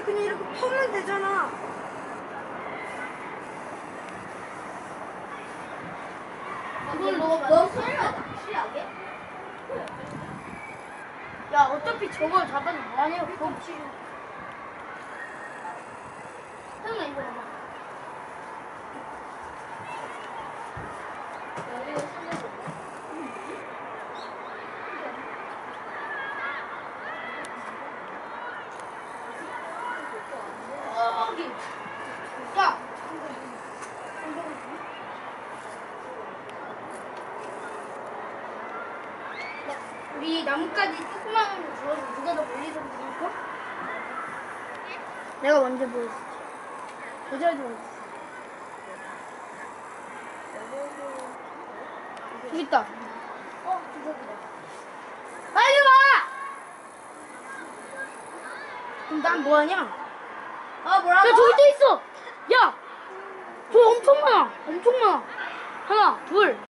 그냥 이렇게 퍼면 되잖아. 그걸 너 설마 낚시하게? 야, 어차피 저걸 잡아도 뭐하냐? 그럼 지금. 형아, 이거 봐봐. 야! 우리 나뭇가지 조그마한 거 주워서 누가 더 멀리서 보니까? 내가 먼저 보여줄게. 도저히 보여줄게. 여기 있다. 빨리 와! 그럼 난 뭐하냐? 아 뭐라고? 야, 저기 또 있어! 야! 저기 엄청 많아! 엄청 많아! 하나, 둘,